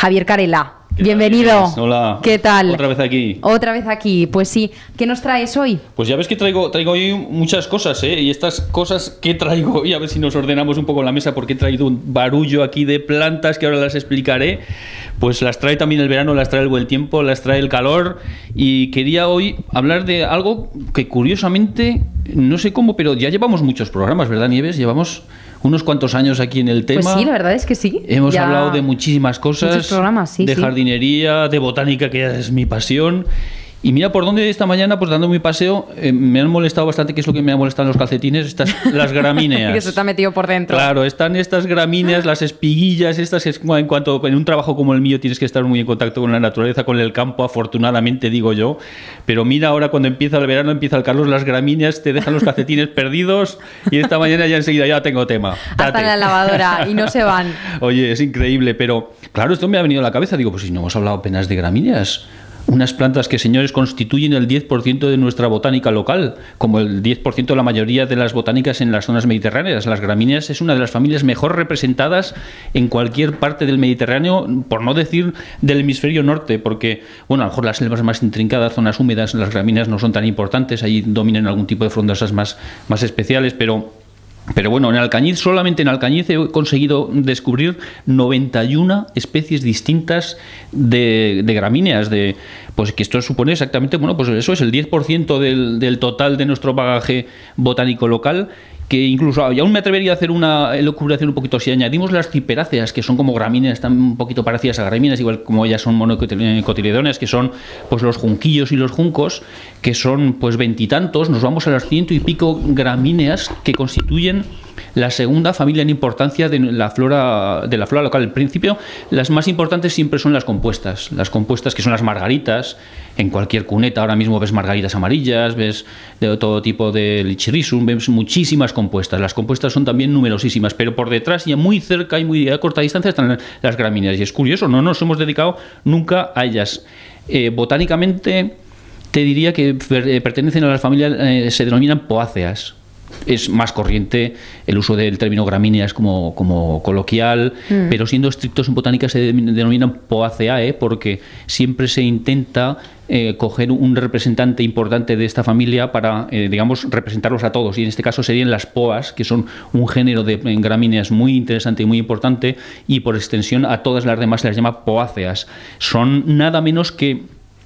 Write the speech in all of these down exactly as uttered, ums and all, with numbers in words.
Javier Carela, bienvenido. Hola. ¿Qué tal? Otra vez aquí. Otra vez aquí, pues sí. ¿Qué nos traes hoy? Pues ya ves que traigo, traigo hoy muchas cosas, ¿eh? Y estas cosas que traigo hoy, a ver si nos ordenamos un poco la mesa, porque he traído un barullo aquí de plantas que ahora las explicaré. Pues las trae también el verano, las trae el buen tiempo, las trae el calor. Y quería hoy hablar de algo que curiosamente, no sé cómo, pero ya llevamos muchos programas, ¿verdad, Nieves? Llevamos unos cuantos años aquí en el tema. Pues sí, la verdad es que sí. Hemos ya hablado de muchísimas cosas, muchos programas, sí, de sí. jardinería, de botánica, que es mi pasión. Y mira por dónde esta mañana, pues dando mi paseo, eh, me han molestado bastante, que es lo que me ha molestado en los calcetines, estas, las gramíneas. Que se te ha metido por dentro. Claro, están estas gramíneas, las espiguillas, estas, es, en cuanto en un trabajo como el mío tienes que estar muy en contacto con la naturaleza, con el campo, afortunadamente, digo yo. Pero mira, ahora cuando empieza el verano, empieza el calor, las gramíneas te dejan los calcetines perdidos y esta mañana ya enseguida ya tengo tema. Hasta Date. en la lavadora y no se van. Oye, es increíble, pero claro, esto me ha venido a la cabeza. Digo, pues si no hemos hablado apenas de gramíneas. Unas plantas que, señores, constituyen el diez por ciento de nuestra botánica local, como el diez por ciento de la mayoría de las botánicas en las zonas mediterráneas. Las gramíneas es una de las familias mejor representadas en cualquier parte del Mediterráneo, por no decir del hemisferio norte, porque, bueno, a lo mejor las selvas más intrincadas, zonas húmedas, las gramíneas no son tan importantes, ahí dominan algún tipo de frondosas más, más especiales, pero... Pero bueno, en Alcañiz, solamente en Alcañiz he conseguido descubrir noventa y una especies distintas de, de gramíneas, de, pues que esto supone exactamente, bueno, pues eso es el diez por ciento del, del total de nuestro bagaje botánico local, que incluso, y aún me atrevería a hacer una elucubración un poquito, si añadimos las ciperáceas, que son como gramíneas, están un poquito parecidas a gramíneas, igual como ellas son monocotiledóneas, que son pues los junquillos y los juncos, que son pues veintitantos, nos vamos a las ciento y pico gramíneas que constituyen la segunda familia en importancia de la flora de la flora local. En principio, las más importantes siempre son las compuestas. Las compuestas, que son las margaritas. En cualquier cuneta ahora mismo ves margaritas amarillas, ves de todo tipo de lichirrisum, ves muchísimas compuestas. Las compuestas son también numerosísimas, pero por detrás, ya muy cerca y muy a corta distancia, están las gramíneas. Y es curioso, no nos hemos dedicado nunca a ellas. Eh, botánicamente, te diría que pertenecen a la familia, eh, se denominan poáceas. Es más corriente el uso del término gramíneas como, como coloquial, mm. pero siendo estrictos en botánica se denominan Poaceae, porque siempre se intenta eh, coger un representante importante de esta familia para, eh, digamos, representarlos a todos. Y en este caso serían las poas, que son un género de gramíneas muy interesante y muy importante, y por extensión a todas las demás se las llama poáceas. Son nada menos que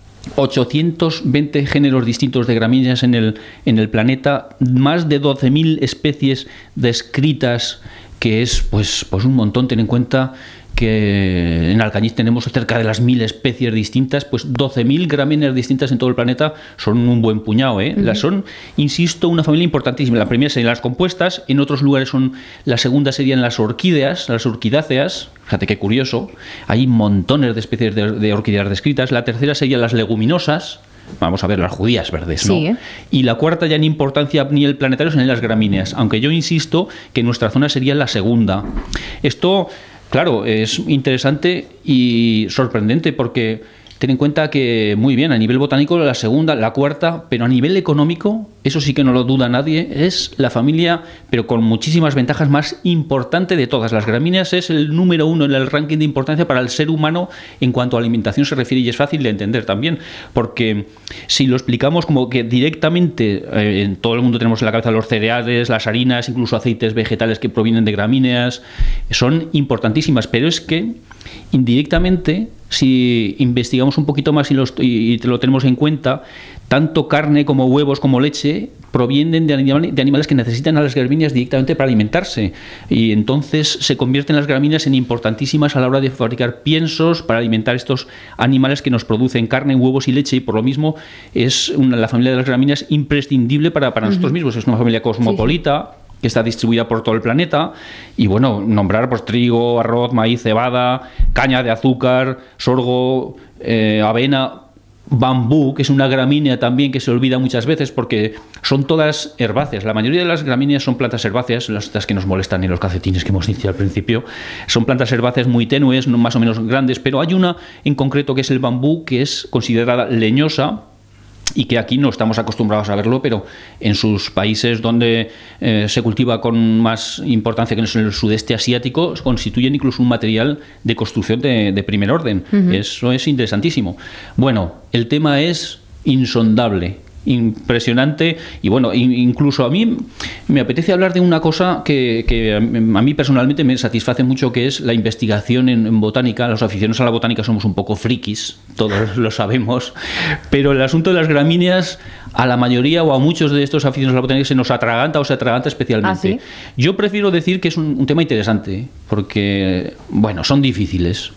ochocientos veinte géneros distintos de gramíneas en el, en el planeta, más de doce mil especies descritas, que es pues, pues un montón. Ten en cuenta que en Alcañiz tenemos cerca de las mil especies distintas, pues doce mil gramíneas distintas en todo el planeta son un buen puñado, ¿eh? Uh-huh. Las son, insisto, una familia importantísima. La primera serían las compuestas, en otros lugares son, la segunda serían las orquídeas, las orquidáceas. Fíjate qué curioso, hay montones de especies de, de orquídeas descritas. La tercera serían las leguminosas, vamos a ver, las judías verdes, ¿no? Sí. Y la cuarta, ya en importancia ni el planetario, sino en las gramíneas, aunque yo insisto que nuestra zona sería la segunda. Esto, claro, es interesante y sorprendente, porque ten en cuenta que, muy bien, a nivel botánico la segunda, la cuarta, pero a nivel económico, eso sí que no lo duda nadie, es la familia, pero con muchísimas ventajas, más importante de todas. Las gramíneas es el número uno en el ranking de importancia para el ser humano en cuanto a alimentación se refiere, y es fácil de entender también, porque si lo explicamos como que directamente, eh, en todo el mundo tenemos en la cabeza los cereales, las harinas, incluso aceites vegetales que provienen de gramíneas, son importantísimas, pero es que indirectamente, si investigamos un poquito más y, los, y, y lo tenemos en cuenta, tanto carne como huevos como leche provienen de, animal, de animales que necesitan a las gramíneas directamente para alimentarse, y entonces se convierten las gramíneas en importantísimas a la hora de fabricar piensos para alimentar estos animales que nos producen carne, huevos y leche, y por lo mismo es una, la familia de las gramíneas imprescindible para, para uh-huh. nosotros mismos. Es una familia cosmopolita, sí, que está distribuida por todo el planeta, y bueno, nombrar pues trigo, arroz, maíz, cebada, caña de azúcar, sorgo, eh, avena, bambú, que es una gramínea también que se olvida muchas veces porque son todas herbáceas. La mayoría de las gramíneas son plantas herbáceas, las que nos molestan en los calcetines que hemos dicho al principio. Son plantas herbáceas muy tenues, más o menos grandes, pero hay una en concreto que es el bambú, que es considerada leñosa, y que aquí no estamos acostumbrados a verlo, pero en sus países donde eh, se cultiva con más importancia, que en el sudeste asiático, constituyen incluso un material de construcción de, de primer orden. Uh-huh. Eso es interesantísimo. Bueno, el tema es insondable, impresionante, y bueno, incluso a mí me apetece hablar de una cosa que, que a mí personalmente me satisface mucho, que es la investigación en, en botánica. Los aficionados a la botánica somos un poco frikis, todos lo sabemos, pero el asunto de las gramíneas a la mayoría o a muchos de estos aficionados a la botánica se nos atraganta o se atraganta especialmente. ¿Ah, sí? Yo prefiero decir que es un, un tema interesante, porque, bueno, son difíciles.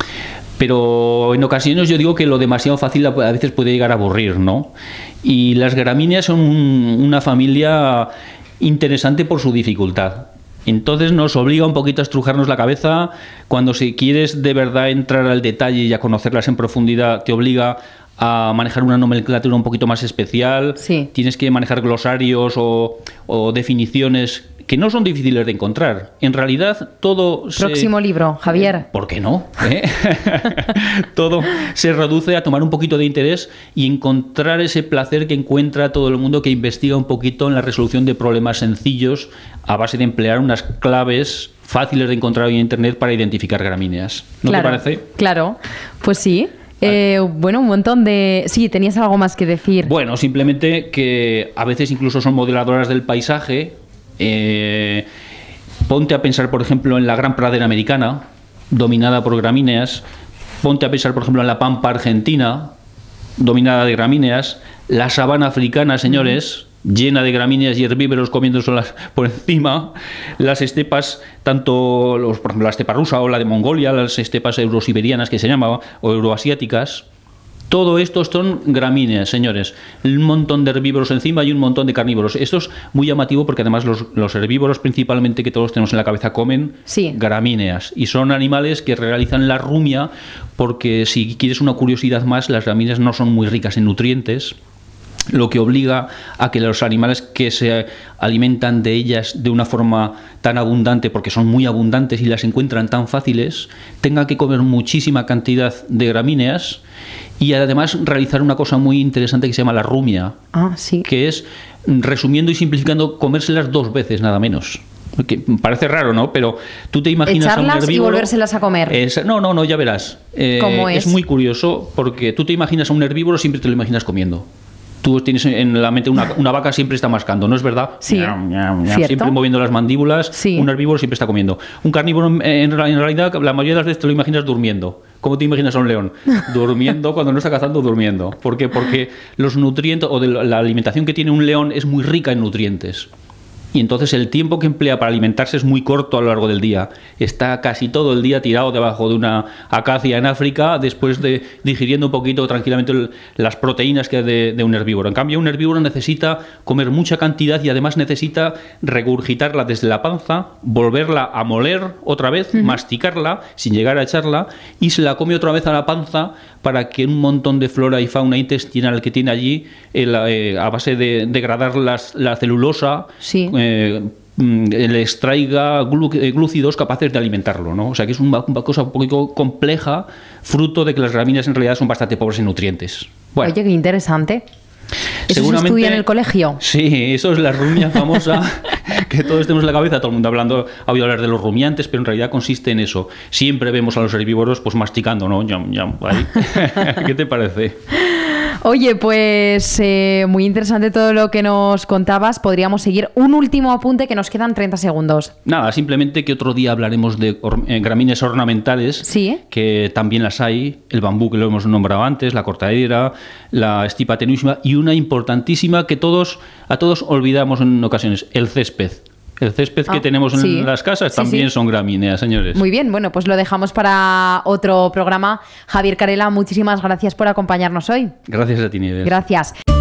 Pero en ocasiones yo digo que lo demasiado fácil a veces puede llegar a aburrir, ¿no? Y las gramíneas son un, una familia interesante por su dificultad. Entonces nos obliga un poquito a estrujarnos la cabeza. Cuando si quieres de verdad entrar al detalle y a conocerlas en profundidad, te obliga a manejar una nomenclatura un poquito más especial. Sí. Tienes que manejar glosarios o, o definiciones que no son difíciles de encontrar. En realidad, todo... Próximo se... libro, Javier. Eh, ¿Por qué no? ¿Eh? Todo se reduce a tomar un poquito de interés y encontrar ese placer que encuentra todo el mundo que investiga un poquito en la resolución de problemas sencillos a base de emplear unas claves fáciles de encontrar en Internet para identificar gramíneas. ¿No claro, te parece? Claro, pues sí. Eh, bueno, un montón de... Sí, tenías algo más que decir. Bueno, simplemente que a veces incluso son modeladoras del paisaje. Eh, ponte a pensar, por ejemplo, en la gran pradera americana, dominada por gramíneas. Ponte a pensar, por ejemplo, en la pampa argentina, dominada de gramíneas. La sabana africana, señores, llena de gramíneas y herbívoros comiéndoselas por encima. Las estepas, tanto los, por ejemplo, la estepa rusa o la de Mongolia, las estepas eurosiberianas que se llamaban, o euroasiáticas. Todo esto son gramíneas, señores. Un montón de herbívoros encima y un montón de carnívoros. Esto es muy llamativo porque además los, los herbívoros principalmente que todos tenemos en la cabeza comen sí. gramíneas. Y son animales que realizan la rumia porque, si quieres una curiosidad más, las gramíneas no son muy ricas en nutrientes, lo que obliga a que los animales que se alimentan de ellas de una forma tan abundante, porque son muy abundantes y las encuentran tan fáciles, tengan que comer muchísima cantidad de gramíneas y además realizar una cosa muy interesante que se llama la rumia, ah, sí. que es, resumiendo y simplificando, comérselas dos veces nada menos. Que parece raro, ¿no? Pero tú te imaginas echarlas a un herbívoro... y volvérselas a comer. Es, no, no, no, ya verás. Eh, ¿Cómo es? Es muy curioso porque tú te imaginas a un herbívoro, siempre te lo imaginas comiendo. Tú tienes en la mente una, una vaca siempre está mascando, ¿no es verdad? Sí. Ñam, ñam, ñam, siempre moviendo las mandíbulas. Sí. Un herbívoro siempre está comiendo. Un carnívoro, en, en realidad, la mayoría de las veces te lo imaginas durmiendo. ¿Cómo te imaginas a un león? Durmiendo, cuando no está cazando, durmiendo. ¿Por qué? Porque los nutrientes o de la alimentación que tiene un león es muy rica en nutrientes. Y entonces el tiempo que emplea para alimentarse es muy corto a lo largo del día. Está casi todo el día tirado debajo de una acacia en África, después de digiriendo un poquito tranquilamente el, las proteínas que hay de, de un herbívoro. En cambio, un herbívoro necesita comer mucha cantidad y además necesita regurgitarla desde la panza, volverla a moler otra vez, uh-huh. masticarla sin llegar a echarla, y se la come otra vez a la panza para que un montón de flora y fauna intestinal que tiene allí, el, eh, a base de degradar las, la celulosa, sí. eh, le extraiga glu, eh, glúcidos capaces de alimentarlo, ¿no? O sea que es una, una cosa un poquito compleja, fruto de que las gramíneas en realidad son bastante pobres en nutrientes. Bueno. Oye, qué interesante. ¿Eso se estudia en el colegio? Sí, eso es la rumia famosa que todos tenemos en la cabeza, todo el mundo hablando, ha oído hablar de los rumiantes, pero en realidad consiste en eso. Siempre vemos a los herbívoros pues masticando, ¿no? Yum, yum, ahí. ¿Qué te parece? Oye, pues eh, muy interesante todo lo que nos contabas. Podríamos seguir. Un último apunte, que nos quedan treinta segundos. Nada, simplemente que otro día hablaremos de or eh, gramíneas ornamentales, ¿sí? Que también las hay. El bambú, que lo hemos nombrado antes, la cortadera, la estipa tenuísima, y una importantísima que todos a todos olvidamos en ocasiones, el césped. El césped ah, que tenemos en sí. las casas sí, también sí. son gramíneas, señores. Muy bien, bueno, pues lo dejamos para otro programa. Javier Carela, muchísimas gracias por acompañarnos hoy. Gracias a ti, Nieves. Gracias.